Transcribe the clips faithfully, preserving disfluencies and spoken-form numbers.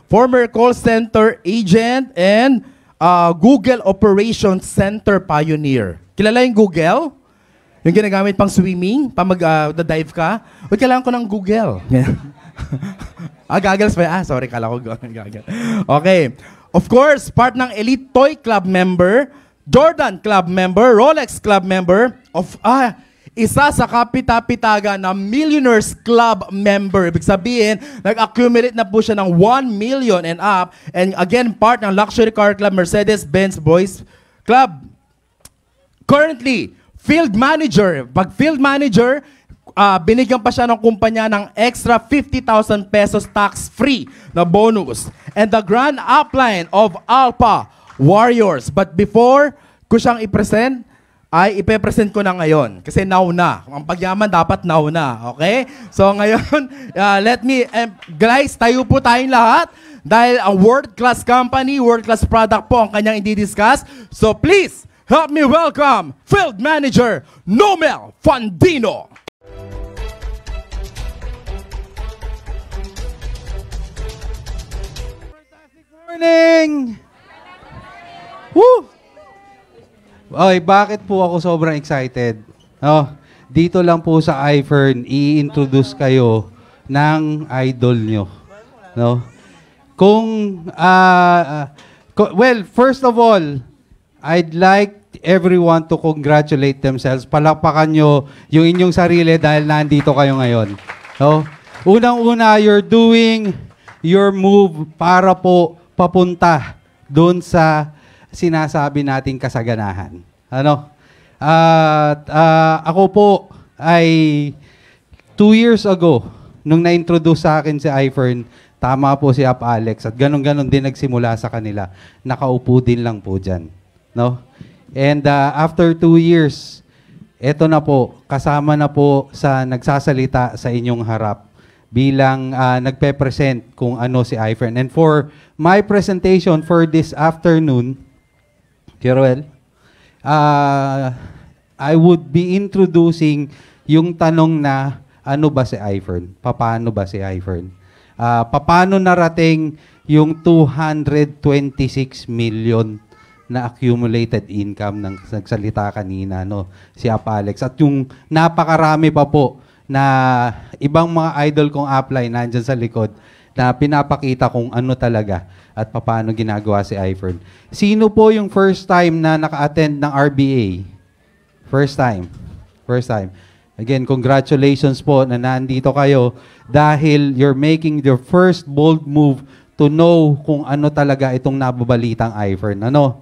former call center agent, and uh, Google Operations Center pioneer. Kilala yung Google? Yung ginagamit pang swimming, pang mag-dive uh, ka? O kailangan ko ng Google. ah, goggles pa. Ah, sorry, kala ko gaggle. Okay. Of course, part ng Elite Toy Club member, Jordan Club member, Rolex Club member, of ah, isa sa kapita-pitaga na Millionaires Club member. Ibig sabihin, nag-accumulate na po siya ng one million and up. And again, part ng Luxury Car Club, Mercedes-Benz Boys Club. Currently, field manager. Pag field manager, uh, binigyan pa siya ng kumpanya ng extra fifty thousand pesos tax-free na bonus. And the grand upline of Alpha Warriors. But before ko siyang i-present, ay ipe-present ko na ngayon. Kasi now na. Ang pagyaman dapat now na. Okay? So ngayon, uh, let me, um, guys, tayo po tayong lahat. Dahil ang world-class company, world-class product po ang kanyang i-discuss. So please, help me welcome Field Manager Nomel Fandino. Good morning! Woo! Oy, bakit po ako sobrang excited? Oh, dito lang po sa iFern, i-introduce kayo ng idol nyo. No? Kung, uh, uh, well, first of all, I'd like everyone to congratulate themselves. Palakpakan nyo yung inyong sarili dahil nandito kayo ngayon. No? Unang-una, you're doing your move para po papunta doon sa sinasabi nating kasaganahan. Ano? At uh, uh, ako po ay two years ago, nung na-introduce sa akin si iFern, tama po si Ap Alex, at ganun-ganun din nagsimula sa kanila. Nakaupo din lang po dyan. No? And uh, after two years, eto na po, kasama na po sa nagsasalita sa inyong harap bilang uh, nagpe-present kung ano si iFern. And for my presentation for this afternoon, Kiruel, uh, I would be introducing yung tanong na ano ba si iFern? Paano ba si iFern? Uh, paano narating yung two hundred twenty-six million na accumulated income ng nagsalita kanina, no? Si Ap Alex. At yung napakarami pa po na ibang mga idol kong upline nandyan sa likod na pinapakita kung ano talaga at paano ginagawa si iFern. Sino po yung first time na naka-attend ng R B A? First time. First time. Again, congratulations po na nandito kayo dahil you're making your first bold move to know kung ano talaga itong nababalitang iFern. Ano?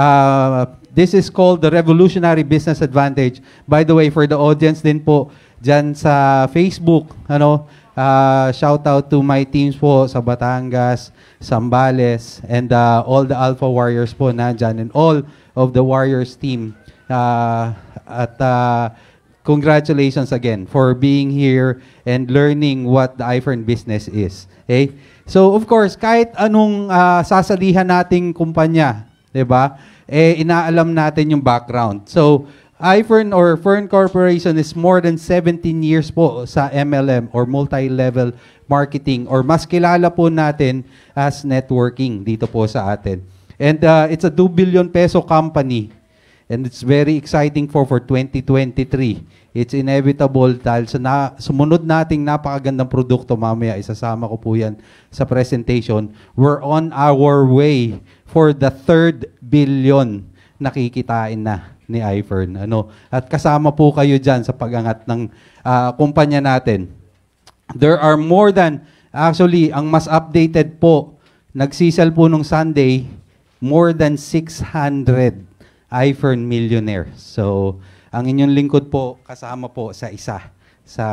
Uh, this is called the Revolutionary Business Advantage. By the way, for the audience din po dyan sa Facebook, ano, Uh, shout out to my teams po sa Batangas, Zambales, and uh, all the Alpha Warriors po na dyan, and all of the Warriors team. Uh, at uh, congratulations again for being here and learning what the iFern business is. Okay? So of course, kahit anong uh, sasalihan nating kumpanya, 'di ba? Eh inaalam natin yung background. So iFern or Fern Corporation is more than seventeen years po sa M L M or multi-level marketing, or mas kilala po natin as networking dito po sa atin. And uh, it's a two billion peso company, and it's very exciting for for twenty twenty-three. It's inevitable dahil sa na, sumunod nating napakagandang produkto, mamaya isasama ko po yan sa presentation. We're on our way for the third billion nakikitain na ni iFern. Ano? At kasama po kayo dyan sa pag-angat ng uh, kumpanya natin. There are more than, actually, ang mas updated po, nagsisell po nung Sunday, more than six hundred iFern millionaires. So, ang inyong lingkod po, kasama po sa isa, sa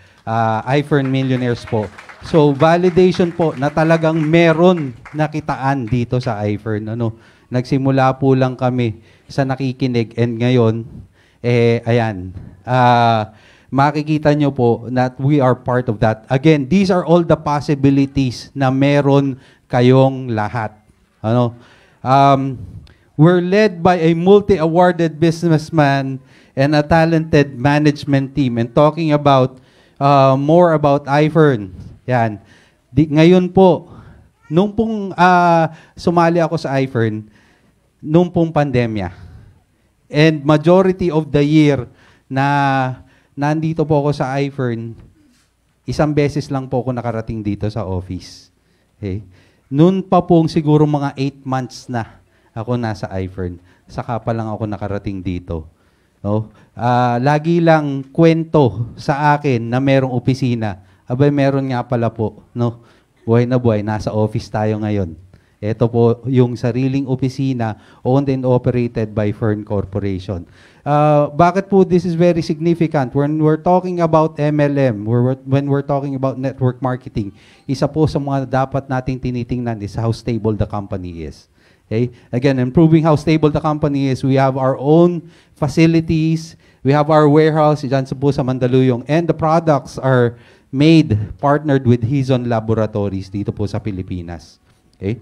uh, iFern millionaires po. So, validation po na talagang meron nakitaan dito sa iFern. Ano? Nagsimula po lang kami sa nakikinig, and ngayon, eh, ayan, uh, makikita nyo po that we are part of that. Again, these are all the possibilities na meron kayong lahat. Ano? Um, we're led by a multi-awarded businessman and a talented management team. And talking about, uh, more about iFern, yan, di, ngayon po, Nung pong ah, sumali ako sa iFern, nung pong pandemya. And majority of the year na nandito po ako sa iFern, isang beses lang po ako nakarating dito sa office. Okay? Noon pa pong siguro mga eight months na ako nasa iFern, saka pa lang ako nakarating dito. No? Ah, lagi lang kwento sa akin na merong opisina. Abay, meron nga pala po. No? Buhay na buhay, nasa office tayo ngayon. Ito po yung sariling opisina owned and operated by Fern Corporation. Uh, bakit po this is very significant? When we're talking about M L M, we're, when we're talking about network marketing, isa po sa mga dapat nating tinitingnan is how stable the company is. Okay? Again, improving how stable the company is, we have our own facilities, we have our warehouse, dyan po sa Mandaluyong, and the products are made, partnered with Hizon Laboratories dito po sa Pilipinas. Okay?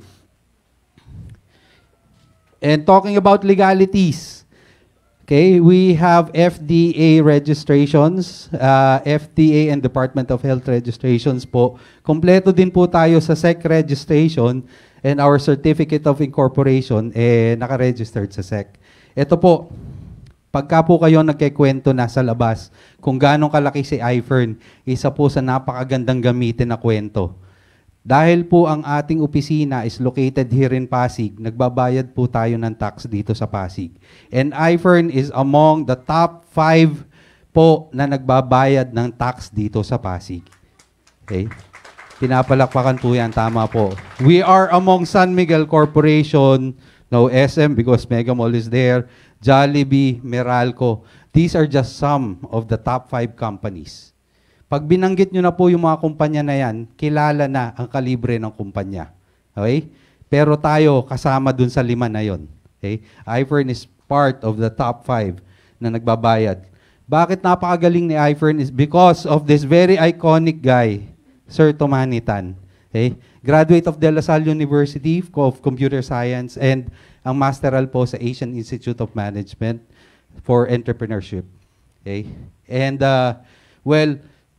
And talking about legalities, okay, we have F D A registrations, uh, F D A and Department of Health registrations po. Kompleto din po tayo sa S E C registration and our Certificate of Incorporation, eh, nakaregistered sa S E C. Ito po, pagka po kayo nagkikwento na sa labas kung gaano kalaki si iFern, isa po sa napakagandang gamitin na kwento. Dahil po ang ating opisina is located here in Pasig, nagbabayad po tayo ng tax dito sa Pasig. And iFern is among the top five po na nagbabayad ng tax dito sa Pasig. Okay? Pinapalakpakan po yan, tama po. We are among San Miguel Corporation, no S M because Mega Mall is there, Jollibee, Meralco. These are just some of the top five companies. Pag binanggit nyo na po yung mga kumpanya na yan, kilala na ang kalibre ng kumpanya. Okay? Pero tayo, kasama dun sa lima na yon. Okay? iFern is part of the top five na nagbabayad. Bakit napakagaling ni iFern is because of this very iconic guy, Sir Tomanitan. Okay? Graduate of De La Salle University of Computer Science and ang masteral po sa Asian Institute of Management for Entrepreneurship. Okay? And, uh, well,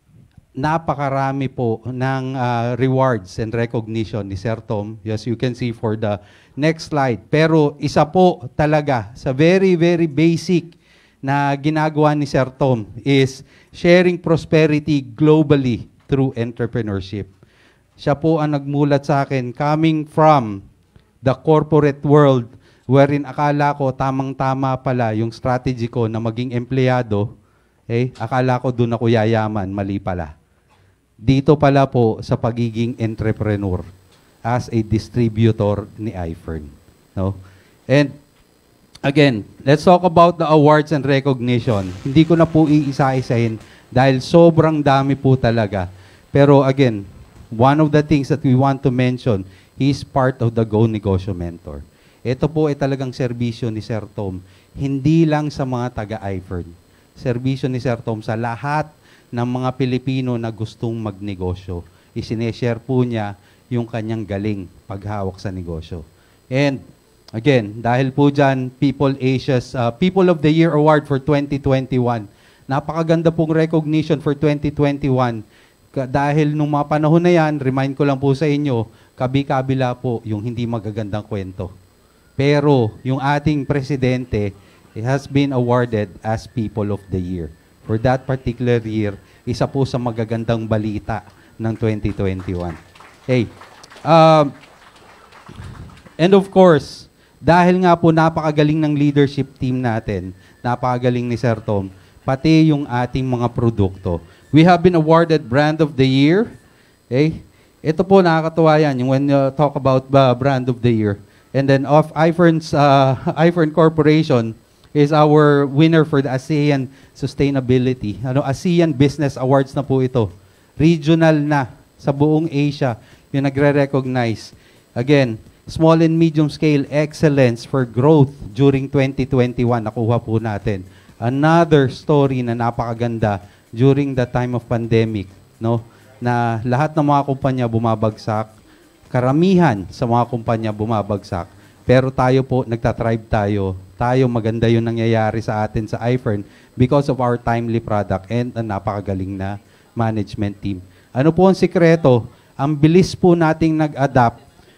napakarami po ng uh, rewards and recognition ni Sir Tom. Yes, you can see for the next slide. Pero isa po talaga sa very, very basic na ginagawa ni Sir Tom is sharing prosperity globally through entrepreneurship. Siya po ang nagmulat sa akin coming from the corporate world wherein akala ko tamang-tama pala yung strategy ko na maging empleyado. Eh, akala ko doon ako yayaman, mali pala. Dito pala po sa pagiging entrepreneur as a distributor ni iFern. No? And again, let's talk about the awards and recognition. Hindi ko na po iisa-isahin dahil sobrang dami po talaga. Pero again, one of the things that we want to mention, he is part of the Go Negosyo Mentor. Ito po ay talagang serbisyo ni Sir Tom, hindi lang sa mga taga-iFern. Serbisyo ni Sir Tom sa lahat ng mga Pilipino na gustong magnegosyo. Isineshare po niya yung kanyang galing paghawak sa negosyo. And again, dahil po dyan, People Asia's uh, People of the Year Award for twenty twenty-one. Napakaganda pong recognition for twenty twenty-one. Ka- dahil nung mga panahon na yan, remind ko lang po sa inyo, kabi-kabila po yung hindi magagandang kwento. Pero yung ating presidente, he has been awarded as People of the Year. For that particular year, isa po sa magagandang balita ng twenty twenty-one. Hey, um, and of course, dahil nga po napakagaling ng leadership team natin, napakagaling ni Sir Tom, pati yung ating mga produkto. We have been awarded Brand of the Year. Okay? Ito po nakakatuwa yan, yung when you talk about uh, Brand of the Year. And then of iFern's, uh, iFern Corporation, is our winner for the ASEAN Sustainability. Ano, ASEAN Business Awards na po ito. Regional na sa buong Asia yung nagre-recognize. Again, small and medium scale excellence for growth during twenty twenty-one. Nakuha po natin. Another story na napakaganda during the time of pandemic, no? Na lahat ng mga kumpanya bumabagsak, karamihan sa mga kumpanya bumabagsak. Pero tayo po, nagtatribe tayo. Tayo, maganda yung nangyayari sa atin sa iFern because of our timely product and ang napakagaling na management team. Ano po ang sikreto? Ang bilis po nating nag-adapt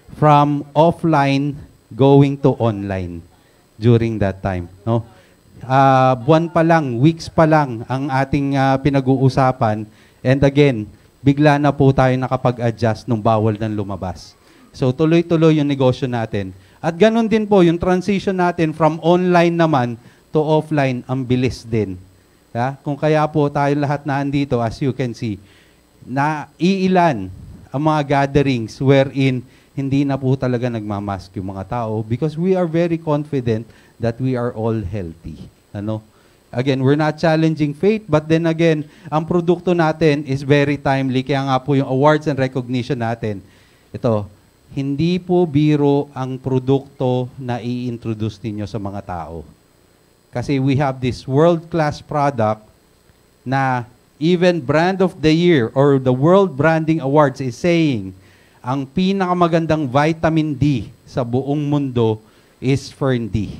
from offline going to online during that time. No? Uh, buwan pa lang, weeks pa lang ang ating uh, pinag-uusapan. And again, bigla na po tayo nakapag-adjust nung bawal ng lumabas. So tuloy-tuloy yung negosyo natin. At ganun din po, yung transition natin from online naman to offline, ang bilis din. Yeah? Kung kaya po tayo lahat na andito, as you can see, na iilan ang mga gatherings wherein hindi na po talaga nagmamask yung mga tao because we are very confident that we are all healthy. Ano? Again, we're not challenging faith, but then again, ang produkto natin is very timely. Kaya nga po yung awards and recognition natin. Ito, hindi po biro ang produkto na i-introduce ninyo sa mga tao. Kasi we have this world-class product na even Brand of the Year or the World Branding Awards is saying ang pinakamagandang vitamin D sa buong mundo is Fern D.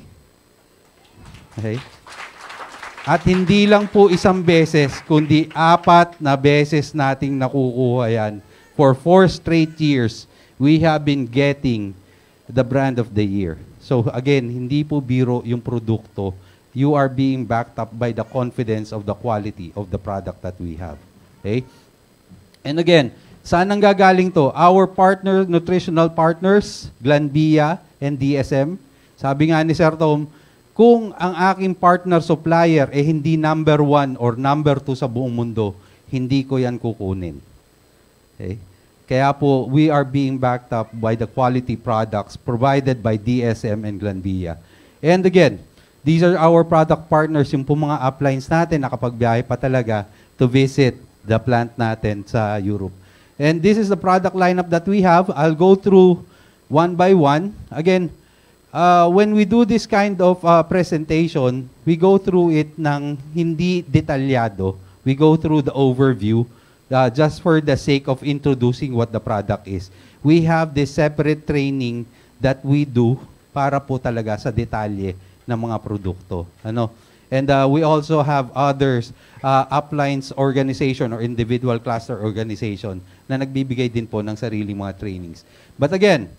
Okay? At hindi lang po isang beses, kundi apat na beses nating nakukuha yan. For four straight years, we have been getting the Brand of the Year. So again, hindi po biro yung produkto. You are being backed up by the confidence of the quality of the product that we have. Okay? And again, saan ang gagaling to? Our partner, nutritional partners, Glanbia and D S M. Sabi nga ni Sir Tom, kung ang aking partner supplier eh hindi number one or number two sa buong mundo, hindi ko yan kukunin. Okay? Kaya po, we are being backed up by the quality products provided by D S M and Glanbia. And again, these are our product partners, yung po mga uplines natin, nakapagbiyahe pa talaga to visit the plant natin sa Europe. And this is the product lineup that we have. I'll go through one by one. Again, uh, when we do this kind of uh, presentation, we go through it ng hindi detalyado. We go through the overview uh, just for the sake of introducing what the product is. We have this separate training that we do para po talaga sa detalye ng mga produkto. Ano? And uh, we also have others, uh, uplines organization or individual cluster organization na nagbibigay din po ng sariling mga trainings. But again,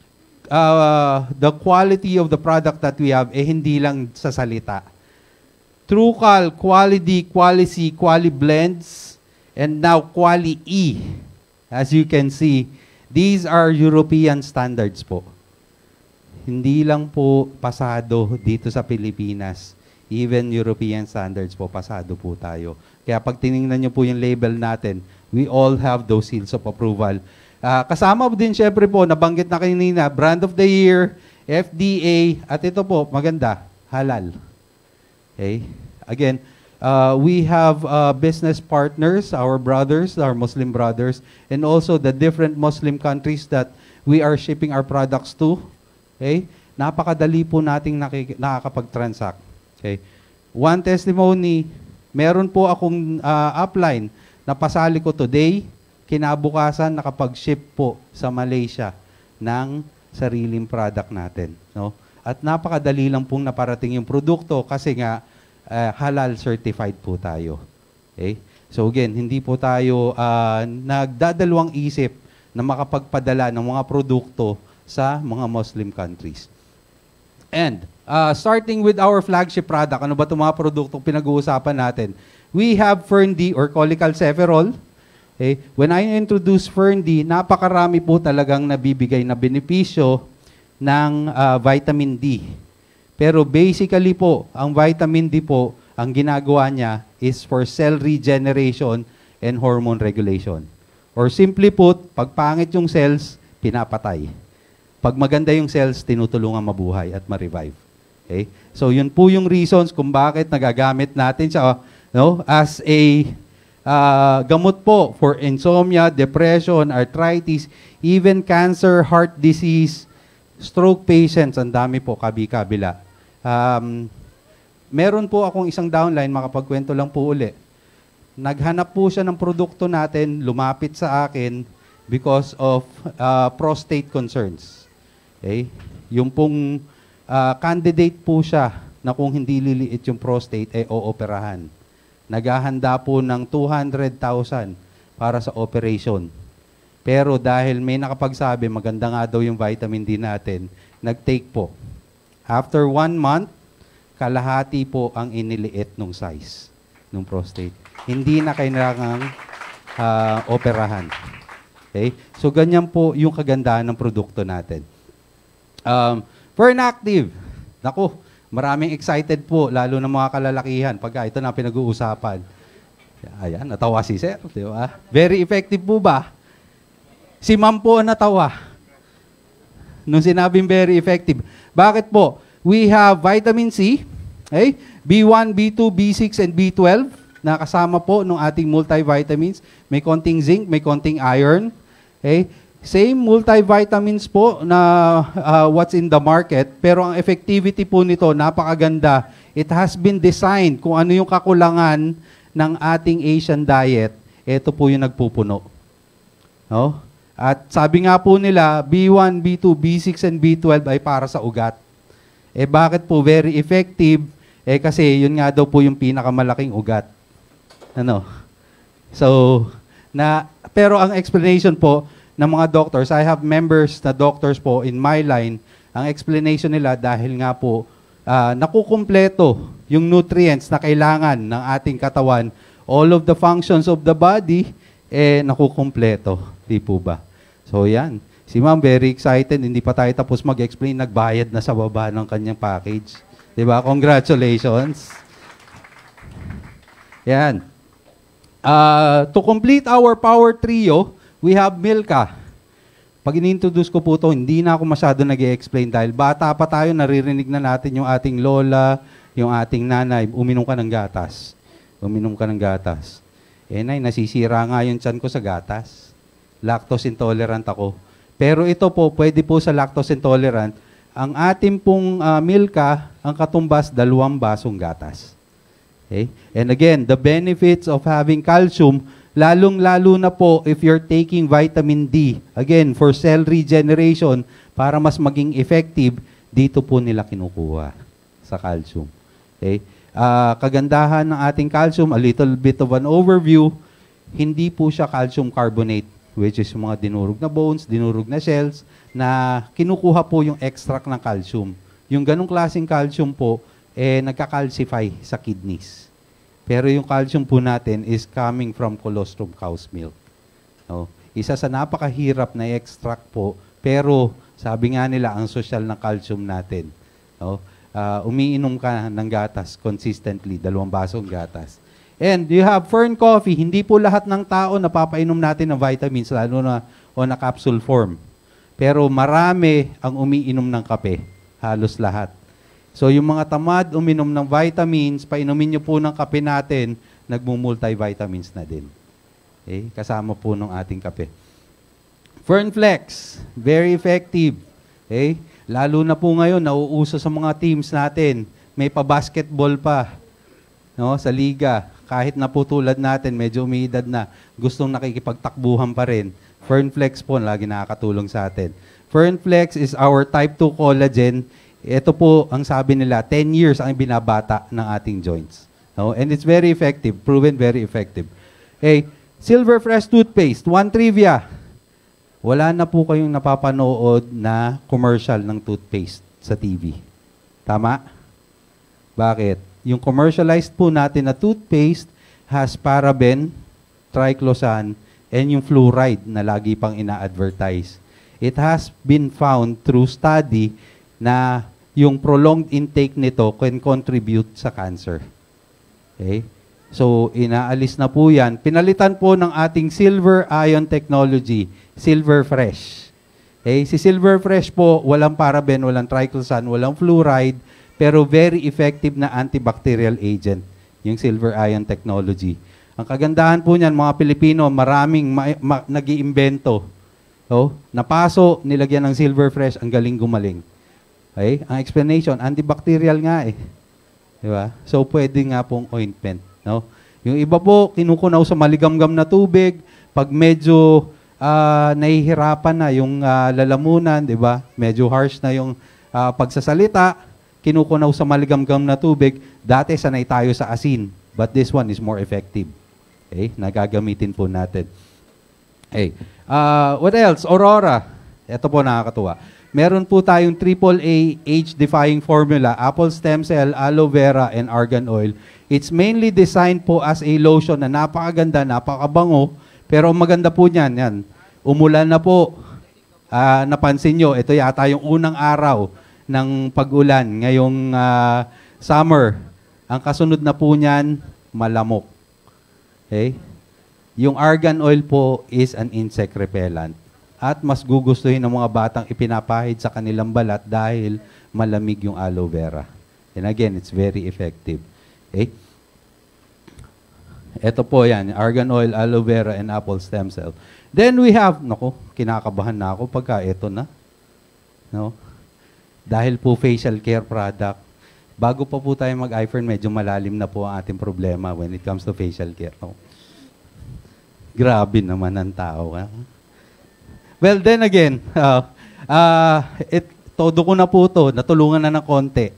uh, the quality of the product that we have, eh hindi lang sa salita. TrueCal, Quality, Quality, Quali Blends, and now Quali E. As you can see, these are European standards po. Hindi lang po pasado dito sa Pilipinas. Even European standards po, pasado po tayo. Kaya pag tinignan nyo po yung label natin, we all have those seals of approval. Uh, kasama din syempre po, nabanggit na kanina, Brand of the Year, F D A, at ito po, maganda, halal. Okay? Again, uh, we have uh, business partners, our brothers, our Muslim brothers, and also the different Muslim countries that we are shipping our products to. Okay? Napakadali po nating nakakapag-transact. Okay? One testimony, meron po akong uh, upline na pasali ko today, kinabukasan nakapag-ship po sa Malaysia ng sariling product natin. No? At napakadali lang pong naparating yung produkto kasi nga uh, halal certified po tayo. Okay? So again, hindi po tayo uh, nagdadalawang isip na makapagpadala ng mga produkto sa mga Muslim countries. And, uh, starting with our flagship product, ano ba itong mga produktong pinag-uusapan natin? We have Fern D or cholecalciferol. Okay? When I introduce Fern D, napakarami po talagang nabibigay na benepisyo ng uh, vitamin D. Pero basically po, ang vitamin D po, ang ginagawa niya is for cell regeneration and hormone regulation. Or simply put, pag pangit yung cells, pinapatay. Pag maganda yung cells, tinutulungan mabuhay at ma-revive. Okay? So yun po yung reasons kung bakit nagagamit natin siya no, as a uh, gamot po for insomnia, depression, arthritis, even cancer, heart disease, stroke patients, ang dami po, kabi-kabila. Um, meron po akong isang downline, makapagkwento lang po uli. Naghanap po siya ng produkto natin, lumapit sa akin because of uh, prostate concerns. Okay? Yung pong uh, candidate po siya na kung hindi liliit yung prostate, ay eh, ooperahan. Naghahanda po ng two hundred thousand para sa operation. Pero dahil may nakapagsabi, maganda nga daw yung vitamin D natin, nag-take po. After one month, kalahati po ang iniliit nung size ng prostate. Hindi na kailangang uh, operahan. Okay? So, ganyan po yung kagandahan ng produkto natin. Um, Fernactive. Naku, maraming excited po, lalo ng mga kalalakihan, pagka ito na pinag-uusapan. Ayan, natawa si Sir. Di ba? Very effective po ba? Si Ma'am po natawa nung sinabing very effective. Bakit po? We have vitamin C, okay? B one, B two, B six, and B twelve na kasama po ng ating multivitamins. May konting zinc, may konting iron. Okay? Same multivitamins po na uh, what's in the market, pero ang effectivity po nito, napakaganda. It has been designed kung ano yung kakulangan ng ating Asian diet. Ito po yung nagpupuno. No? At sabi nga po nila, B one, B two, B six, and B twelve ay para sa ugat. Eh bakit po very effective? Eh kasi yun nga daw po yung pinakamalaking ugat. Ano? So, na, pero ang explanation po ng mga doctors, I have members na doctors po in my line, ang explanation nila dahil nga po, uh, nakukumpleto yung nutrients na kailangan ng ating katawan, all of the functions of the body, eh nakukumpleto. Di po ba? So yan. Si Ma'am very excited. Hindi pa tayo tapos mag-explain. Nagbayad na sa baba ng kanyang package. Di ba? Congratulations. Yan. Uh, to complete our power trio, we have Milka. Pag inintroduce ko po ito, hindi na ako masyado nag-explain dahil bata pa tayo, naririnig na natin yung ating lola, yung ating nanay, uminom ka ng gatas. Uminom ka ng gatas. Eh, nay, nasisira nga yung tiyan ko sa gatas. Lactose intolerant ako. Pero ito po, pwede po sa lactose intolerant, ang ating pong uh, Milka, ang katumbas, dalawang basong gatas. Okay? And again, the benefits of having calcium, lalong-lalo na po if you're taking vitamin D, again, for cell regeneration, para mas maging effective, dito po nila kinukuha sa calcium. Okay? Uh, kagandahan ng ating calcium, a little bit of an overview, hindi po siya calcium carbonate, which is yung mga dinurog na bones, dinurog na shells, na kinukuha po yung extract ng calcium. Yung ganong klaseng calcium po, eh, nagka-calcify sa kidneys. Pero yung calcium po natin is coming from colostrum cow's milk. No? Isa sa napakahirap na extract po, pero sabi nga nila, ang social ng calcium natin. No? Uh, umiinom ka ng gatas consistently, dalawang basong gatas. And you have Fern Coffee, hindi po lahat ng tao napapainom natin ng vitamins, lalo na on a capsule form. Pero marami ang umiinom ng kape, halos lahat. So yung mga tamad uminom ng vitamins, painumin nyo po ng kape natin, nagmumultivitamins na din. Okay? Kasama po ng ating kape. Fern Flex, very effective. Okay? Lalo na po ngayon, nauuso sa mga teams natin. May pa-basketball pa, no, sa liga. Kahit na po tulad natin, medyo umiidad na, gustong nakikipagtakbuhan pa rin. Fernflex po, lagi nakakatulong sa atin. Fernflex is our type two collagen. Ito po, ang sabi nila, ten years ang binabata ng ating joints. No? And it's very effective, proven very effective. Hey, Silver Fresh Toothpaste, one trivia. Wala na po kayong napapanood na commercial ng toothpaste sa T V. Tama? Bakit? Yung commercialized po natin na toothpaste has paraben, triclosan, and yung fluoride na lagi pang ina-advertise. It has been found through study na yung prolonged intake nito can contribute sa cancer. Okay? So, inaalis na po yan. Pinalitan po ng ating Silver Ion Technology, Silver Fresh. Okay? Si Silver Fresh po, walang paraben, walang triclosan, walang fluoride, pero very effective na antibacterial agent, yung Silver Ion Technology. Ang kagandahan po niyan, mga Pilipino, maraming nag-iimbento. So, napaso, nilagyan ng Silver Fresh, ang galing gumaling. Okay? Ang explanation, antibacterial nga eh. Diba? So, pwede nga pong ointment. No? Yung iba po, kinukunaw sa maligamgam na tubig, pag medyo uh, nahihirapan na yung uh, lalamunan, diba? Medyo harsh na yung uh, pagsasalita, kinukunaw sa maligamgam na tubig, dati sanay tayo sa asin, but this one is more effective. Okay? Nagagamitin po natin. Hey, uh, what else? Aurora. Ito po nakakatuwa. Meron po tayong triple A age-defying formula, apple stem cell, aloe vera, and argan oil. It's mainly designed po as a lotion na napakaganda, napakabango, pero maganda po niyan. Yan. Umulan na po. Uh, napansin nyo, ito yata yung unang araw ng pag-ulan ngayong uh, summer. Ang kasunod na po niyan, malamok. Okay? Yung argan oil po is an insect repellent. At mas gugustuhin ng mga batang ipinapahid sa kanilang balat dahil malamig yung aloe vera. And again, it's very effective. Okay? Ito po yan, argan oil, aloe vera, and apple stem cell. Then we have, naku, kinakabahan na ako pagka ito na. No? Dahil po facial care product, bago pa po tayo mag-iPhone, medyo malalim na po ang ating problema when it comes to facial care. No? Grabe naman ang tao. Ha? Well, then again, uh, uh, it, todo ko na po ito, natulungan na ng konti.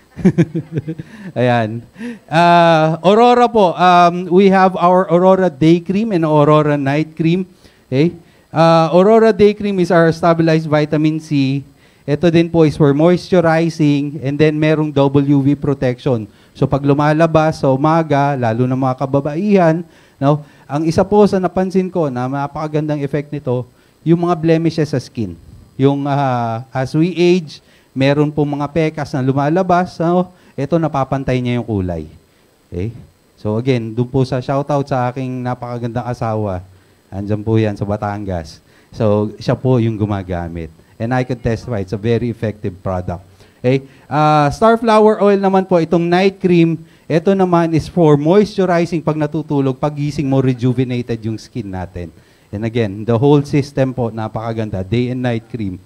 Ayan. Uh, Aurora po, um, we have our Aurora Day Cream and Aurora Night Cream. Okay? Uh, Aurora Day Cream is our stabilized vitamin C. Ito din po is for moisturizing and then merong W V protection. So pag lumalabas sa umaga, lalo na mga kababaihan, no, ang isa po sa napansin ko na napakagandang effect nito, yung mga blemishes sa skin. Yung uh, as we age, meron po mga pekas na lumalabas, no, ito napapantay niya yung kulay. Okay? So again, doon po sa shoutout sa aking napakagandang asawa, andyan po yan sa Batangas. So siya po yung gumagamit. And I could testify, it's a very effective product. Okay? Uh, Starflower oil naman po, itong night cream, ito naman is for moisturizing pag natutulog, pag gising mo, rejuvenated yung skin natin. And again, the whole system po, napakaganda, day and night cream.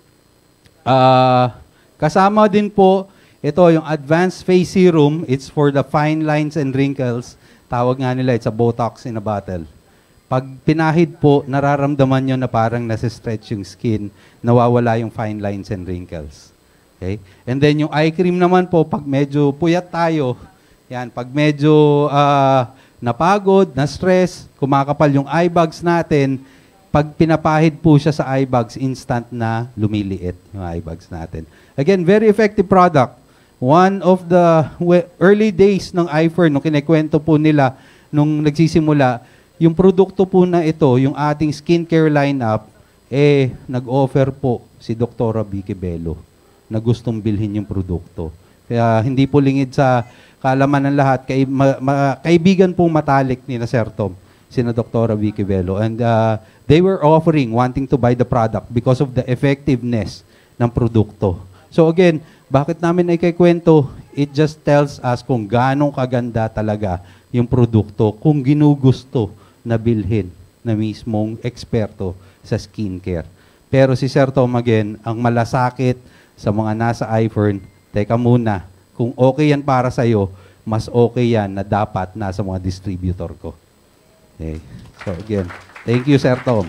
Uh, kasama din po, ito yung Advanced Face Serum, it's for the fine lines and wrinkles. Tawag nga nila, it's a Botox in a bottle. Pag pinahid po, nararamdaman nyo na parang nasa-stretch yung skin, nawawala yung fine lines and wrinkles. Okay? And then yung eye cream naman po, pag medyo puyat tayo, yan, pag medyo uh, napagod, na-stress, kumakapal yung eye bags natin, pag pinapahid po siya sa eye bags, instant na lumiliit yung eye bags natin. Again, very effective product. One of the early days ng iFern, nung kinikwento po nila, nung nagsisimula, yung produkto po na ito, yung ating skincare lineup, eh, nag-offer po si Doktora Vicky Bello na gustong bilhin yung produkto. Kaya hindi po lingid sa kaalaman ng lahat, kay, ma, ma, kaibigan pong matalik ni na Sir Tom, sina Doktora Vicky Bello. And uh, they were offering, wanting to buy the product because of the effectiveness ng produkto. So again, bakit namin ay kikwento? It just tells us kung gaano kaganda talaga yung produkto, kung ginugusto na bilhin na mismong eksperto sa skincare. Pero si Sir Tom, again, ang malasakit sa mga nasa iFern, teka muna, kung okay yan para sa'yo, mas okay yan na dapat nasa mga distributor ko. Okay. So again, thank you, Sir Tom.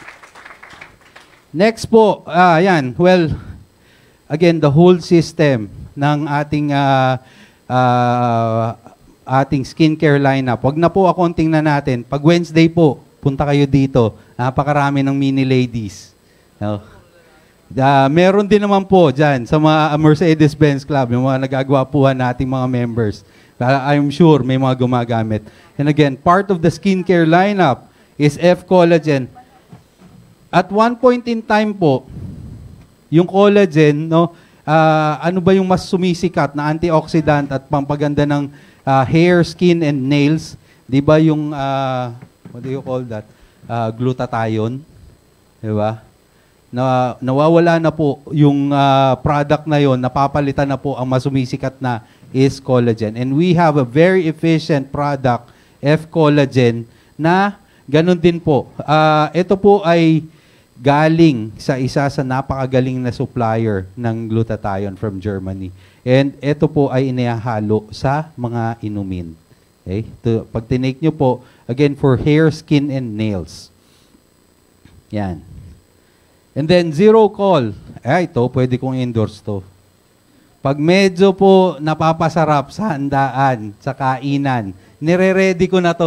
Next po, ah, yan, well, again, the whole system ng ating uh, uh, ating skincare lineup. Wag na po accounting na natin. Pag Wednesday po, punta kayo dito. Napakarami ng mini ladies. No? Uh, meron din naman po dyan sa mga Mercedes-Benz Club, yung mga nagagwapuhan nating mga members. Uh, I'm sure may mga gumagamit. And again, part of the skincare lineup is F-Collagen. At one point in time po, yung collagen, no, uh, ano ba yung mas sumisikat na antioxidant at pampaganda ng uh, hair, skin, and nails? Di ba yung, uh, what do you call that? Uh, glutathione. Di ba? Na, nawawala na po yung uh, product na yon, napapalitan na po ang mas sumisikat na is collagen. And we have a very efficient product, F-Collagen, na ganun din po. Uh, ito po ay galing sa isa sa napakagaling na supplier ng glutathione from Germany. And ito po ay inihahalo sa mga inumin. Okay? To, pag tinake nyo po, again, for hair, skin, and nails. Yan. And then, zero call. Eh, ito, pwede kong endorse to. Pag medyo po napapasarap sa handaan, sa kainan, nire-ready ko na to.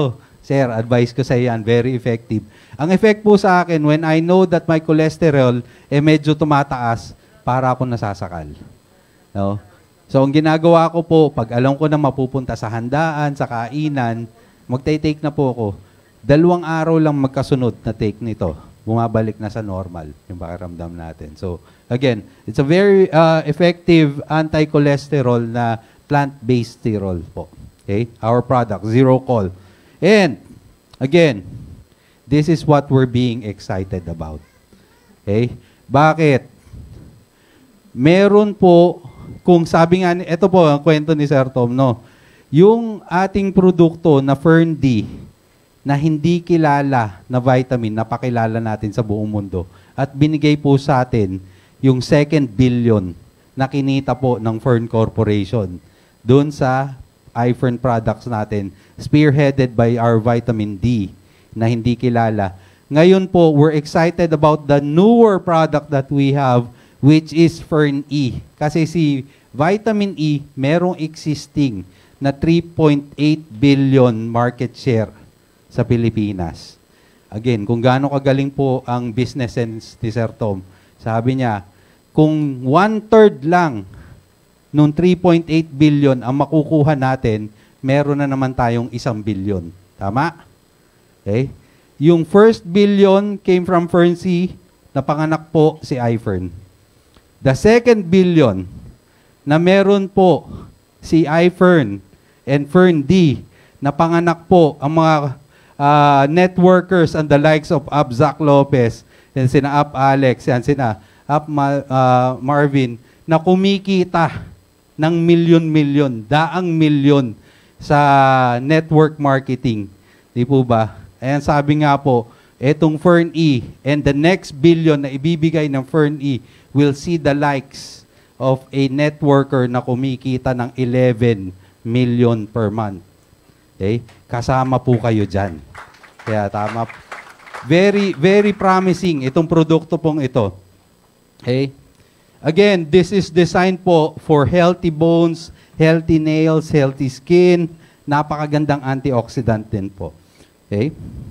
Sir, advice ko sa yan, very effective. Ang effect po sa akin, when I know that my cholesterol eh medyo tumataas, para ako nasasakal. No? So, ang ginagawa ko po, pag alam ko na mapupunta sa handaan, sa kainan, magtay-take na po ako. Dalawang araw lang magkasunod na take nito. Bumabalik na sa normal yung pakiramdam natin. So, again, it's a very uh, effective anti-cholesterol na plant-based sterol po. Okay? Our product, Zero Call. And, again, this is what we're being excited about. Okay? Bakit? Meron po, kung sabi nga, ito po ang kwento ni Sir Tom, no? Yung ating produkto na Fern D, na hindi kilala na vitamin, napakilala natin sa buong mundo. At binigay po sa atin yung second billion na kinita po ng Fern Corporation doon sa iFern products natin, spearheaded by our vitamin D na hindi kilala. Ngayon po, we're excited about the newer product that we have, which is Fern E. Kasi si vitamin E, merong existing na three point eight billion market share sa Pilipinas. Again, kung gaano kagaling po ang business sense ni Sir Tom, sabi niya, kung one-third lang nung three point eight billion ang makukuha natin, meron na naman tayong isang billion. Tama? Okay? Yung first billion came from Fern C, na panganak po si iFern. The second billion na meron po si iFern and Fern D, na panganak po ang mga uh, networkers and the likes of Ab Zach Lopez, and sina Ab Alex, yan sina Ab Ma, uh, Marvin, na kumikita ng milyon-milyon, daang milyon sa network marketing. Di po ba? Ayan, sabi nga po, etong Fern E and the next billion na ibibigay ng Fern E will see the likes of a networker na kumikita ng eleven million per month. Okay? Kasama po kayo dyan. Kaya tama. Very, very promising itong produkto pong ito. Okay? Again, this is designed po for healthy bones, healthy nails, healthy skin. Napakagandang antioxidant din po. Okay?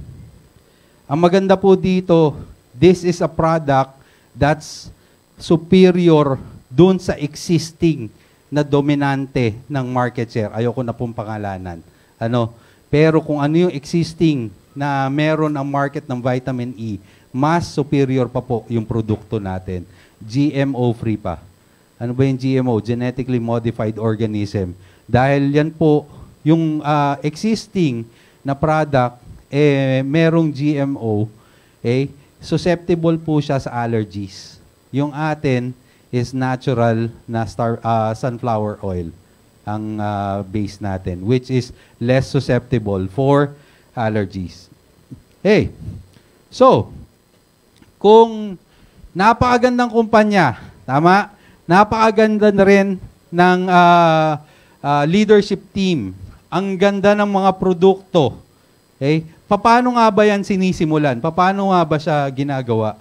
Ang maganda po dito, this is a product that's superior dun sa existing na dominante ng market share. Ayoko na pong pangalanan. Ano? Pero kung ano yung existing na meron ang market ng vitamin E, mas superior pa po yung produkto natin. G M O-free pa. Ano ba yung G M O? Genetically Modified Organism. Dahil yan po, yung uh, existing na product, eh, merong G M O, eh, susceptible po siya sa allergies. Yung atin is natural na star, uh, sunflower oil ang uh, base natin, which is less susceptible for allergies. Hey, so, kung napakagandang kumpanya, tama? Napakaganda na rin ng uh, uh, leadership team. Ang ganda ng mga produkto. Okay? Paano nga ba yan sinisimulan? Paano nga ba siya ginagawa?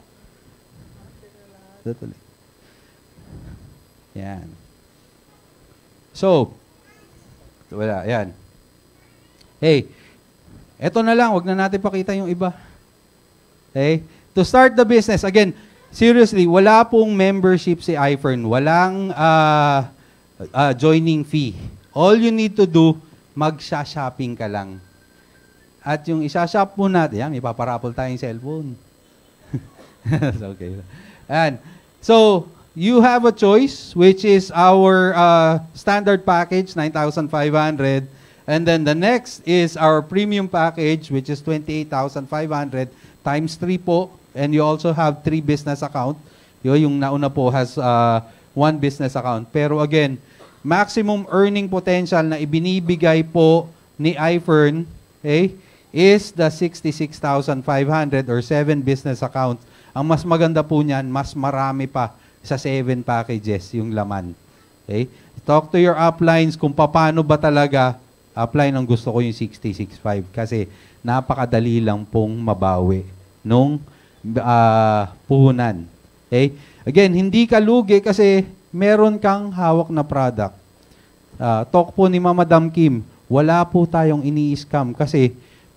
Yan. So, wala, yan. Hey, eto na lang, wag na natin pakita yung iba. Okay? To start the business, again, seriously, wala pong membership si iFern. Walang uh, uh, joining fee. All you need to do, magsha-shopping ka lang. At yung isa-shop mo natin, yan, ipaparapol tayong cellphone. Okay. And, so, you have a choice, which is our uh, standard package, nine thousand five hundred. And then the next is our premium package, which is twenty-eight thousand five hundred times three po. And you also have three business account. Yo, yung nauna po has uh, one business account. Pero again, maximum earning potential na ibinibigay po ni iFern, okay, is the sixty-six thousand five hundred or seven business accounts. Ang mas maganda po niyan, mas marami pa sa seven packages yung laman. Okay? Talk to your uplines kung paano ba talaga. Upline ang gusto ko yung sixty-six five kasi napakadali lang pong mabawi nung uh, puhunan. Okay? Again, hindi ka lugi kasi meron kang hawak na product. Uh, talk po ni Mama Madam Kim, wala po tayong ini-scam kasi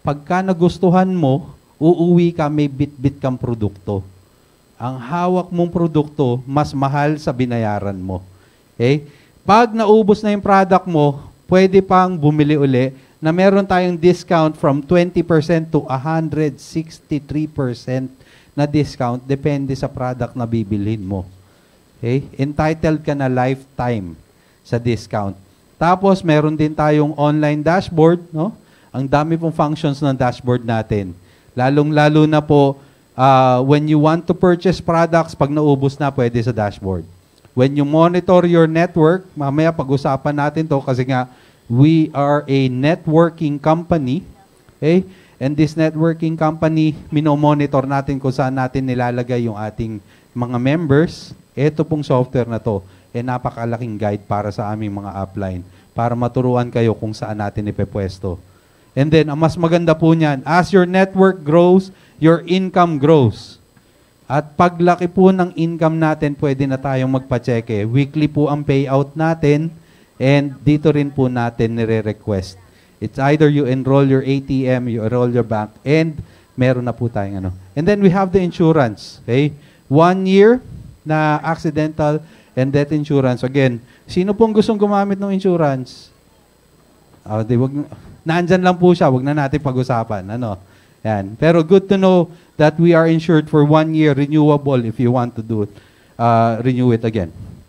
Pagka nagustuhan mo, uuwi ka, may bit-bit kang produkto. Ang hawak mong produkto, mas mahal sa binayaran mo. Okay? Pag naubos na yung product mo, pwede pang bumili uli na meron tayong discount from twenty percent to one hundred sixty-three percent na discount, depende sa product na bibilhin mo. Okay? Entitled ka na lifetime sa discount. Tapos, meron din tayong online dashboard, no? Ang dami pong functions ng dashboard natin. Lalong-lalo na po, uh, when you want to purchase products, pag naubos na, pwede sa dashboard. When you monitor your network, mamaya pag-usapan natin to kasi nga, we are a networking company. Okay? And this networking company, minomonitor natin kung saan natin nilalagay yung ating mga members. Ito pong software na to, eh napakalaking guide para sa aming mga upline para maturuan kayo kung saan natin ipepwesto. And then, ang mas maganda po niyan, as your network grows, your income grows. At paglaki po ng income natin, pwede na tayong magpa-check. Weekly po ang payout natin, and dito rin po natin nire-request. It's either you enroll your A T M, you enroll your bank, and meron na po tayong ano. And then we have the insurance. Okay? One year na accidental and death insurance. Again, sino pong gustong gumamit ng insurance? Oh, di, wag, nandyan lang po siya, wag na natin pag-usapan. Ano? Yan. Pero good to know that we are insured for one year, renewable if you want to do it, uh, renew it again.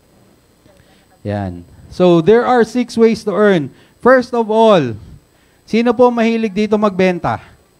Yan. So, there are six ways to earn. First of all, sino po mahilig dito magbenta?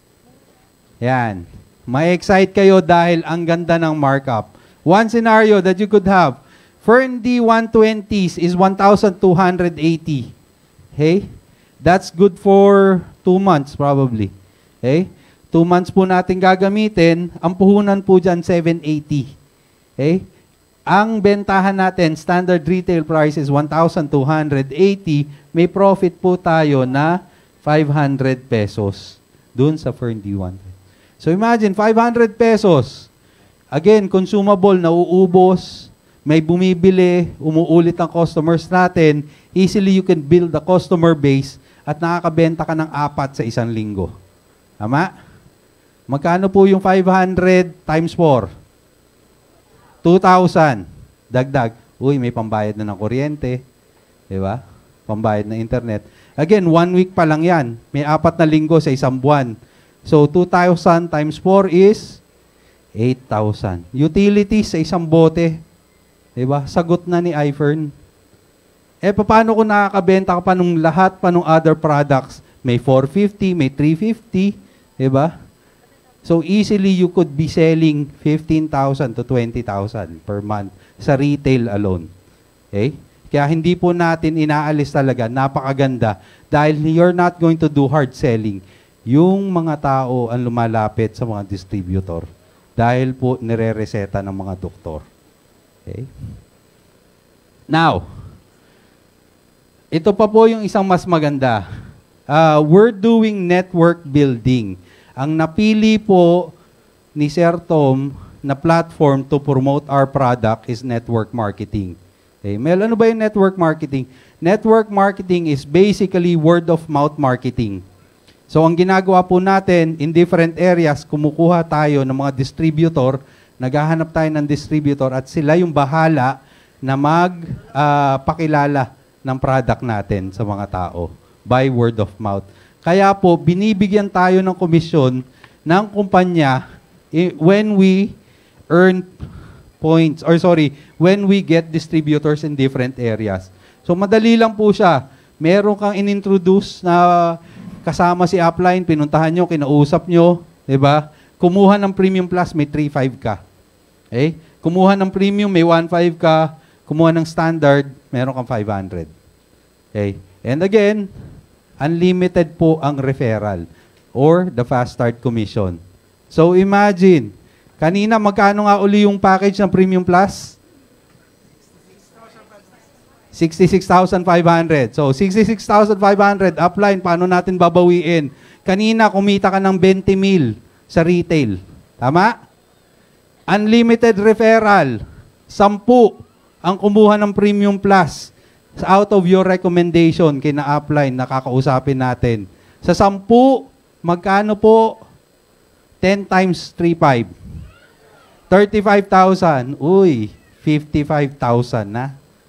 Yan. May-excite kayo dahil ang ganda ng markup. One scenario that you could have, Fern D one twenties is one thousand two hundred eighty. Okay? That's good for two months probably. Okay? Two months po natin gagamitin. Ang puhunan po dyan, seven eighty. Okay? Ang bentahan natin, standard retail price is one thousand two hundred eighty. May profit po tayo na five hundred pesos dun sa Fern D one. So imagine, five hundred pesos. Again, consumable, nauubos, may bumibili, umuulit ang customers natin. Easily you can build a customer base at nakakabenta ka ng apat sa isang linggo. Tama? Magkano po yung five hundred times four? two thousand. Dagdag. Uy, may pambayad na ng kuryente. Diba? Pambayad na internet. Again, one week pa lang yan. May apat na linggo sa isang buwan. So, two thousand times four is eight thousand. Utilities sa isang bote. Diba? Sagot na ni iFern. Eh, paano kung nakakabenta ka pa nung lahat pa nung other products? May four fifty, may three fifty. Diba? So, easily you could be selling fifteen thousand to twenty thousand per month sa retail alone. Okay? Kaya hindi po natin inaalis talaga, napakaganda, dahil you're not going to do hard selling. Yung mga tao ang lumalapit sa mga distributor dahil po nire-reseta ng mga doktor. Okay? Now, ito pa po yung isang mas maganda. Uh, we're doing network building. Ang napili po ni Sir Tom na platform to promote our product is network marketing. Okay. Mel, ano ba yung network marketing? Network marketing is basically word of mouth marketing. So, ang ginagawa po natin in different areas, kumukuha tayo ng mga distributor, naghahanap tayo ng distributor at sila yung bahala na magpakilala uh, ng product natin sa mga tao by word of mouth. Kaya po, binibigyan tayo ng komisyon ng kumpanya when we earn points, or sorry, when we get distributors in different areas. So, madali lang po siya. Meron kang inintroduce na kasama si upline, pinuntahan nyo, kinausap nyo, di ba? Kumuha ng premium plus, may three five ka. Okay? Kumuha ng premium, may one five ka. Kumuha ng standard, meron kang five hundred. Okay? And again, unlimited po ang referral or the fast start commission. So imagine, kanina magkano nga uli yung package ng premium plus? sixty-six thousand five hundred. So, sixty-six thousand five hundred upline, paano natin babawiin? Kanina, kumita ka ng twenty mil sa retail. Tama? Unlimited referral. Sampu ang kumuha ng premium plus out of your recommendation kina upline na kakausapin natin. Sa sampu, Magkano po? ten times three point five. thirty-five thousand. Uy, fifty-five thousand na.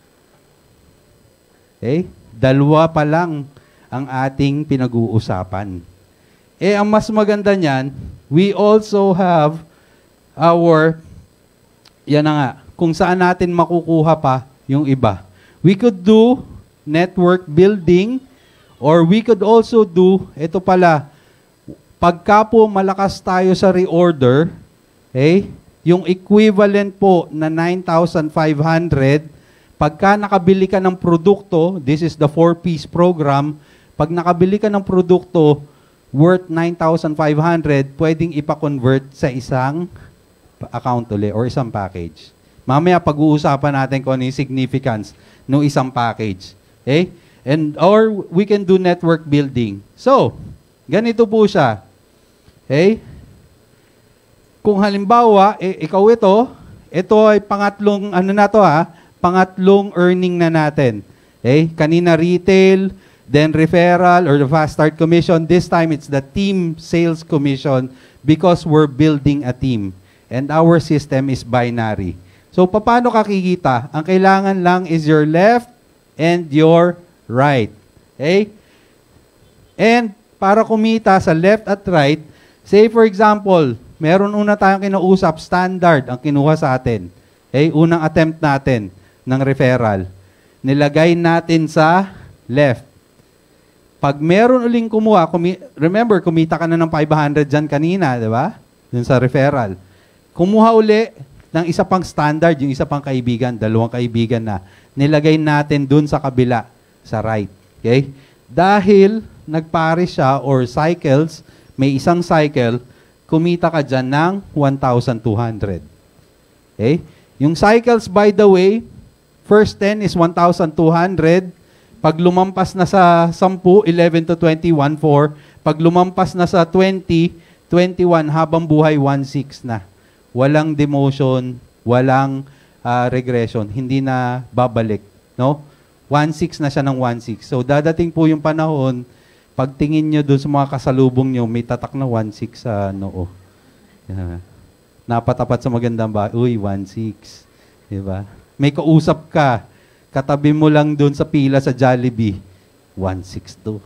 Okay? Dalawa pa lang ang ating pinag-uusapan. Eh, ang mas maganda niyan, we also have our, yan na nga, kung saan natin makukuha pa yung iba. We could do network building, or we could also do, ito pala, pagka po malakas tayo sa reorder, okay, yung equivalent po na nine thousand five hundred, pagka nakabili ka ng produkto, this is the four-piece program, pag nakabili ka ng produkto worth nine thousand five hundred, pwedeng ipa-convert sa isang account ulit or isang package. Mamaya pag-uusapan natin kung ano yung significance ng isang package. Okay? And, or we can do network building. So, ganito po siya. Okay? Kung halimbawa, eh, ikaw ito, ito ay pangatlong, ano na to ha, pangatlong earning na natin. Okay? Kanina retail, then referral or the fast start commission. This time, it's the team sales commission because we're building a team. And our system is binary. So, paano kakikita? Ang kailangan lang is your left and your right. Okay? And, para kumita sa left at right, say for example, meron una tayong kinausap, standard ang kinuha sa atin. Okay? Unang attempt natin ng referral. Nilagay natin sa left. Pag meron uling kumuha, kumi remember, kumita ka na ng five hundred dyan kanina, di ba? Dun sa referral. Kumuha uli ng isa pang standard, yung isa pang kaibigan, dalawang kaibigan na, nilagay natin dun sa kabila, sa right. Okay? Dahil nagpare siya or cycles, may isang cycle, kumita ka dyan ng one thousand two hundred. Okay? Yung cycles, by the way, first ten is one thousand two hundred. Pag lumampas na sa ten, eleven to twenty, one four. Pag lumampas na sa twenty, twenty-one, habang buhay, one six na. Walang demotion, walang uh, regression, hindi na babalik. No? one six na siya ng one six. So, dadating po yung panahon, pagtingin nyo doon sa mga kasalubong nyo, may tatak na one six sa noo. Yeah. Napatapat sa magandang ba, uy, one six. Diba? May kausap ka, katabi mo lang doon sa pila sa Jollibee, one six two.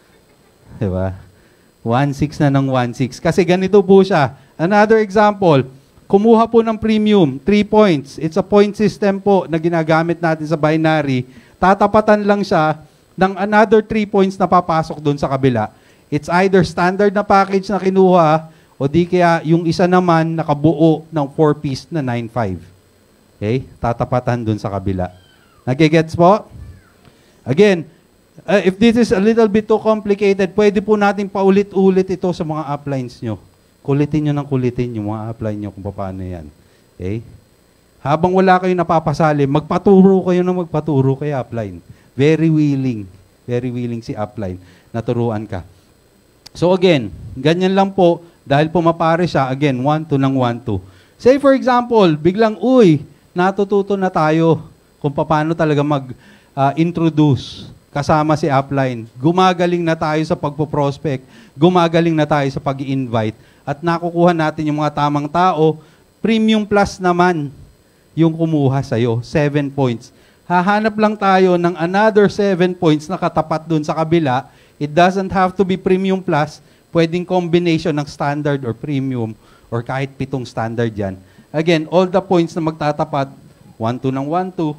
Diba? one six na ng one six. Kasi ganito po siya. Another example, kumuha po ng premium, three points. It's a point system po na ginagamit natin sa binary. Tatapatan lang siya ng another three points na papasok doon sa kabila. It's either standard na package na kinuha o di kaya yung isa naman nakabuo ng four-piece na nine five. Okay? Tatapatan doon sa kabila. Nagigets po? Again, uh, if this is a little bit too complicated, pwede po natin paulit-ulit ito sa mga uplines nyo. Kulitin nyo ng kulitin yung mga upline nyo kung paano yan. Okay? Habang wala kayo napapasali, magpaturo kayo na magpaturo kay upline. Very willing. Very willing si upline. Naturuan ka. So again, ganyan lang po. Dahil pumapare siya, again, one two ng one two. Say for example, biglang, uy, natututo na tayo kung paano talaga mag-introduce uh, kasama si upline. Gumagaling na tayo sa pagpo-prospect. Gumagaling na tayo sa pag-i-invite. At nakukuha natin yung mga tamang tao. Premium plus naman yung kumuha sa'yo. Seven points. Hahanap lang tayo ng another seven points na katapat dun sa kabila. It doesn't have to be premium plus. Pwedeng combination ng standard or premium or kahit pitong standard yan. Again, all the points na magtatapat, one two ng one two.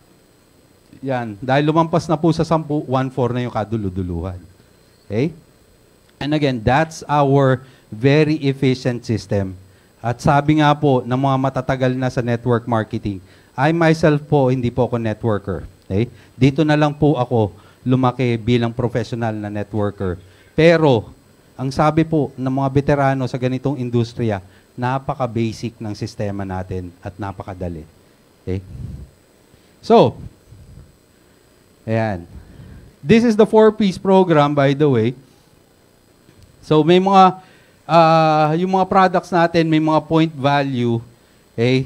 Yan. Dahil lumampas na po sa ten, one four na yung kaduluduluhan. Okay? And again, that's our very efficient system. At sabi nga po ng mga matatagal na sa network marketing, I myself po, hindi po ako networker. Okay? Dito na lang po ako lumaki bilang professional na networker. Pero, ang sabi po ng mga veterano sa ganitong industriya, napaka-basic ng sistema natin at napakadali. Okay? So, ayan. This is the four-piece program, by the way. So, may mga Uh, yung mga products natin, may mga point value. Okay?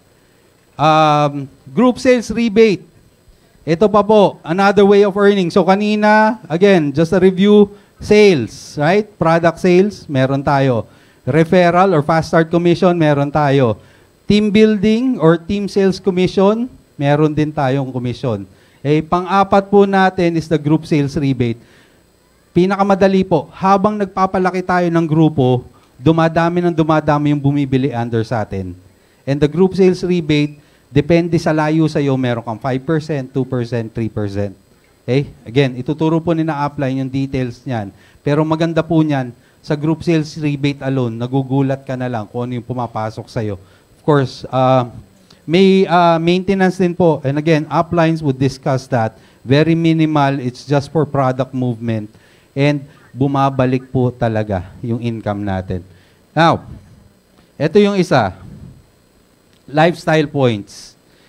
Um, group sales rebate. Ito pa po, another way of earning. So kanina, again, just a review, Sales, right? Product sales, meron tayo. Referral or fast start commission, meron tayo. Team building or team sales commission, meron din tayong commission. Eh, pang-apat po natin is the group sales rebate. Pinakamadali po, habang nagpapalaki tayo ng grupo, dumadami ng dumadami yung bumibili under sa atin. And the group sales rebate, depende sa layo sa'yo, meron kang five percent, two percent, three percent. Okay? Again, ituturo po ni na-apply yung details niyan. Pero maganda po niyan, sa group sales rebate alone, nagugulat ka na lang kung ano yung pumapasok sa'yo. Of course, uh, may uh, maintenance din po. And again, uplines would discuss that. Very minimal. It's just for product movement. And bumabalik po talaga yung income natin. Now, ito yung isa. Lifestyle points.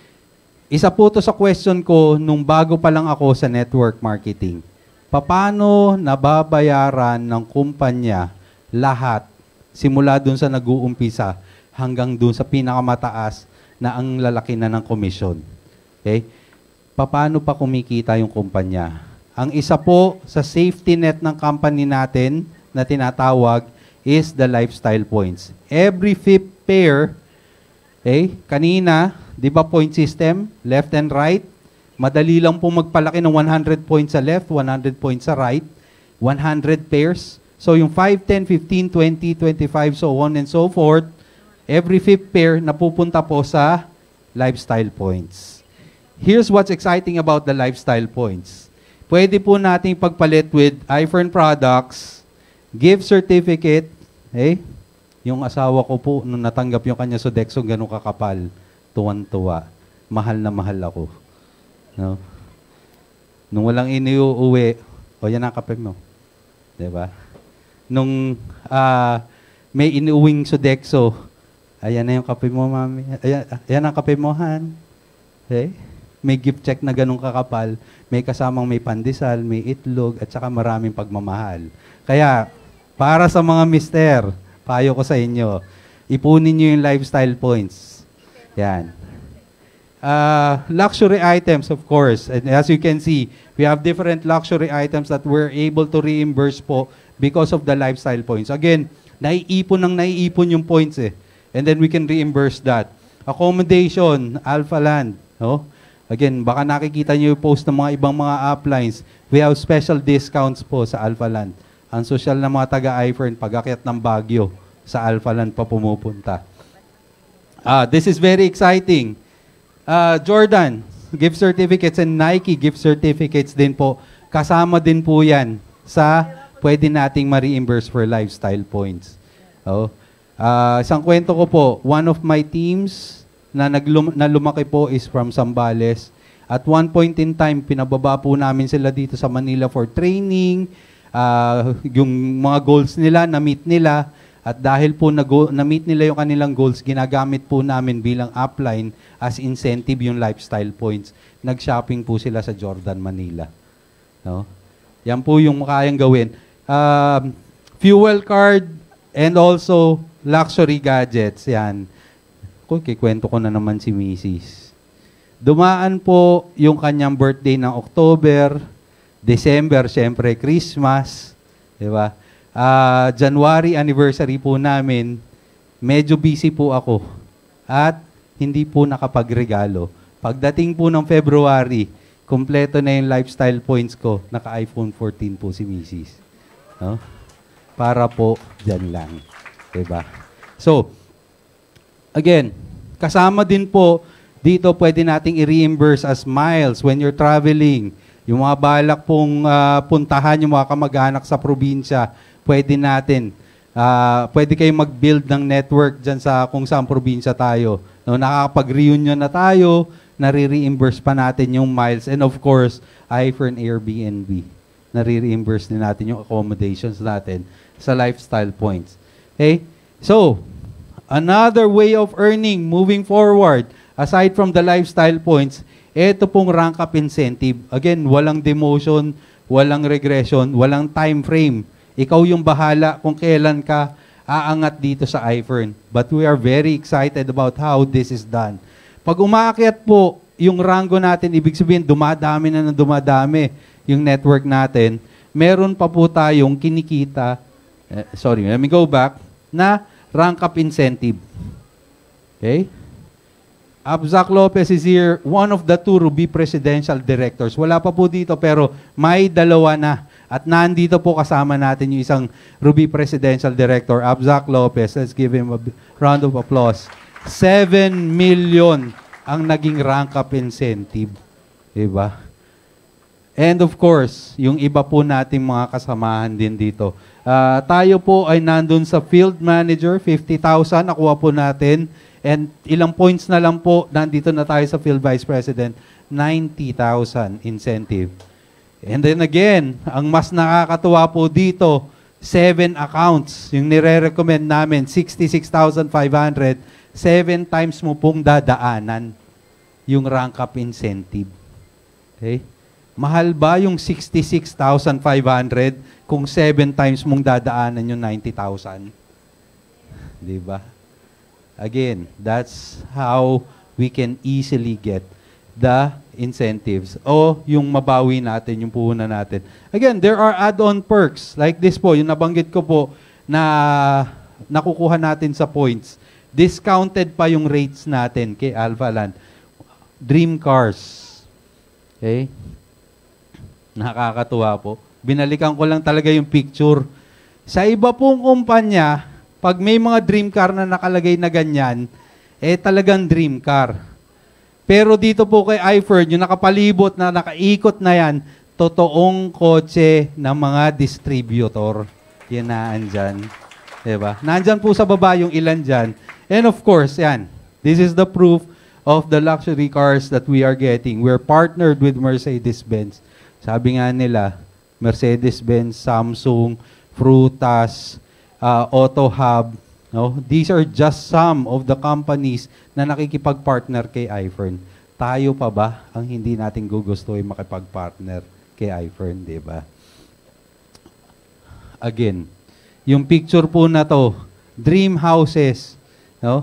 Isa po to sa question ko nung bago pa lang ako sa network marketing. Paano nababayaran ng kumpanya lahat simula dun sa nag-uumpisa hanggang dun sa pinakamataas na ang lalaki na ng komisyon? Okay? Paano pa kumikita yung kumpanya? Ang isa po sa safety net ng company natin na tinatawag is the lifestyle points. Every fifth pair, okay, kanina, di ba point system, left and right, madali lang po magpalaki ng one hundred points sa left, one hundred points sa right, one hundred pairs. So yung five, ten, fifteen, twenty, twenty-five, so on and so forth, every fifth pair napupunta po sa lifestyle points. Here's what's exciting about the lifestyle points. Pwede po nating pagpalit with iFern products, gift certificate, eh, yung asawa ko po, nung natanggap yung kanya Sodexo, ganun kakapal, tuwan-tuwa, mahal na mahal ako. No? Nung walang iniuuwi, o yan ang kape mo. Diba? Nung uh, may inuuwing Sodexo, ayan na yung kape mo, mami. Ayan, ayan ang kape mo, Han. Okay? May gift check na ganun kakapal, may kasamang may pandesal, may itlog, at saka maraming pagmamahal. Kaya, para sa mga mister, payo ko sa inyo, ipunin nyo yung lifestyle points. Yan. Uh, luxury items, of course. And as you can see, we have different luxury items that we're able to reimburse po because of the lifestyle points. Again, naiipon ng naiipon yung points eh. And then we can reimburse that. Accommodation, Alpha Land. No? Again, baka nakikita nyo yung post ng mga ibang mga uplines. We have special discounts po sa Alpha Land. Ang social na mga taga-iFern, pag-akyat ng Baguio, sa Alpha Land pa pumupunta. Uh, this is very exciting. Uh, Jordan, gift certificates, and Nike gift certificates din po. Kasama din po yan sa pwede nating ma-reimburse for lifestyle points. Oh. Uh, isang kwento ko po, one of my teams na, naglum na lumaki po is from Zambales. At one point in time, pinababa po namin sila dito sa Manila for training, uh, yung mga goals nila, na-meet nila. At dahil po na-meet nila yung kanilang goals, ginagamit po namin bilang upline as incentive yung lifestyle points. Nag-shopping po sila sa Jordan, Manila. No? Yan po yung kayang gawin. Uh, fuel card and also luxury gadgets. Yan. Kung kikwento ko na naman si Missus Dumaan po yung kanyang birthday ng October, December, syempre Christmas. Diba? Uh, January anniversary po namin, medyo busy po ako at hindi po nakapagregalo. Pagdating po ng February, kompleto na yung lifestyle points ko, naka-iPhone fourteen po si Missus No? Para po dyan lang. Diba? So, again, kasama din po dito pwede nating i-reimburse as miles when you're traveling. Yung mga balak pong uh, puntahan, yung mga kamag-anak sa probinsya, pwede natin. Uh, pwede kayong mag-build ng network dyan sa kung saan probinsya tayo. No, nakakapag-reunion na tayo, nare-reimburse pa natin yung miles. And of course, iFern Airbnb. Nare-reimburse din natin yung accommodations natin sa lifestyle points. Okay? So, another way of earning moving forward, aside from the lifestyle points, ito pong rank up incentive. Again, walang demotion, walang regression, walang time frame. Ikaw yung bahala kung kailan ka aangat dito sa iFern. But we are very excited about how this is done. Pag umaakyat po yung rango natin, ibig sabihin dumadami na ng dumadami yung network natin. meron pa po tayong kinikita, eh, sorry, let me go back, na rank up incentive. Okay? Abzac Lopez is here, one of the two Ruby presidential directors. Wala pa po dito pero may dalawa na. At nandito po kasama natin yung isang Ruby presidential director, Abzac Lopez. Let's give him a round of applause. seven million ang naging rank up incentive. Diba? And of course, yung iba po nating mga kasamahan din dito. Uh, tayo po ay nandun sa field manager, fifty thousand, nakuha po natin. And ilang points na lang po, nandito na tayo sa field vice president, ninety thousand incentive. And then again, ang mas nakakatuwa po dito, seven accounts. Yung nire-recommend namin, sixty-six thousand five hundred, seven times mo pong dadaanan yung rank up incentive. Okay? Mahal ba yung sixty-six thousand five hundred kung seven times mong dadaanan yung ninety thousand? Diba? Again, that's how we can easily get the incentives o yung mabawi natin, yung puhunan natin. Again, there are add-on perks like this po, yung nabanggit ko po na nakukuha natin sa points. Discounted pa yung rates natin kay Alphaland. Dream cars. Okay? Nakakatuwa po. Binalikan ko lang talaga yung picture. Sa iba pong kumpanya, pag may mga dream car na nakalagay na ganyan, eh talagang dream car. Pero dito po kay iFern, yung nakapalibot na nakaikot na yan, totoong kotse ng mga distributor. Yan na andyan. Diba? Nandyan po sa baba yung ilan dyan. And of course, yan. This is the proof of the luxury cars that we are getting. We're partnered with Mercedes-Benz. Sabi nga nila, Mercedes-Benz, Samsung, Frutas, uh, Auto Hub. No? These are just some of the companies na nakikipag-partner kay iFern. Tayo pa ba ang hindi natin gugustuhin makipag-partner kay iFern, di ba? Again, yung picture po na to, dream houses, no?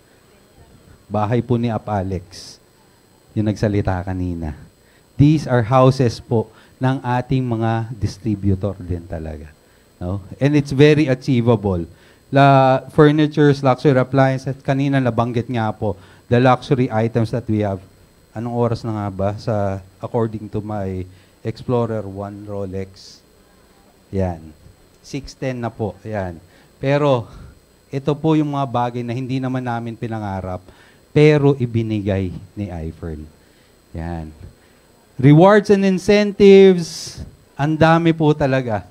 Bahay po ni Ap Alex, yung nagsalita kanina. These are houses po ng ating mga distributor din talaga. No? And it's very achievable. La furnitures, luxury appliances, kanina nabanggit nga po, the luxury items that we have. Anong oras na nga ba sa according to my Explorer one Rolex? Yan. six ten na po. Yan. Pero, ito po yung mga bagay na hindi naman namin pinangarap, pero ibinigay ni iFern. Yan. Rewards and incentives, ang dami po talaga.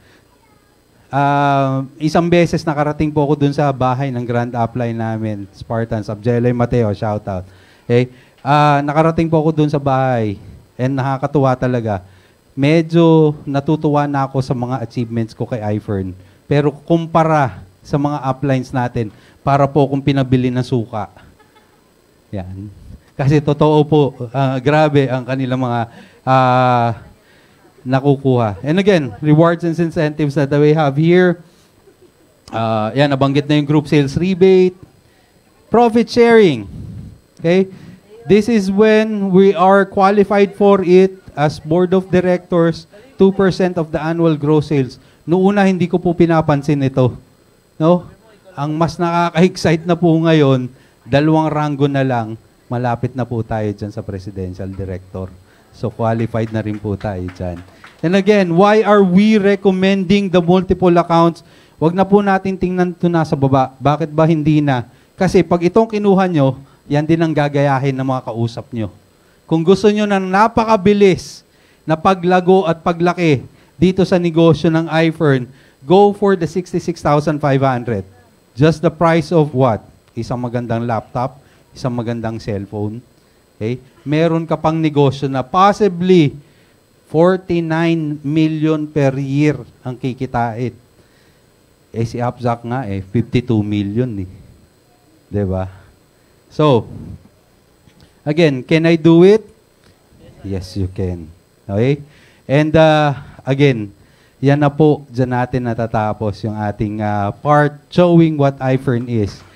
Uh, isang beses nakarating po ako dun sa bahay ng Grand Upline namin, Spartans, Abjelay Mateo, shout out. Okay? Uh, nakarating po ako dun sa bahay and nakakatuwa talaga. Medyo natutuwa na ako sa mga achievements ko kay iFern. Pero kumpara sa mga uplines natin, para po kung pinabili ng suka. Yan. Kasi totoo po, uh, grabe ang kanilang mga uh, nakukuha. And again, rewards and incentives that we have here. Uh, yan, nabanggit na yung group sales rebate. Profit sharing. Okay? This is when we are qualified for it as board of directors, two percent of the annual gross sales. Noong una, hindi ko po pinapansin ito. No? Ang mas nakaka-excite na po ngayon, dalawang ranggo na lang, malapit na po tayo dyan sa presidential director. So, qualified na rin po tayo dyan. And again, why are we recommending the multiple accounts? Wag na po natin tingnan ito nasa baba. Bakit ba hindi na? Kasi pag itong kinuha nyo, yan din ang gagayahin ng mga kausap nyo. Kung gusto nyo ng napakabilis na paglago at paglaki dito sa negosyo ng iFern, go for the sixty-six thousand five hundred. Just the price of what? Isang magandang laptop, isang magandang cellphone. Okay? Meron ka pang negosyo na possibly forty-nine million per year ang kikitain. Eh si Abzac nga eh, fifty-two million eh. Diba? So, again, can I do it? Yes, you can. Okay? And uh, again, yan na po, dyan natin natatapos yung ating uh, part showing what iFern is.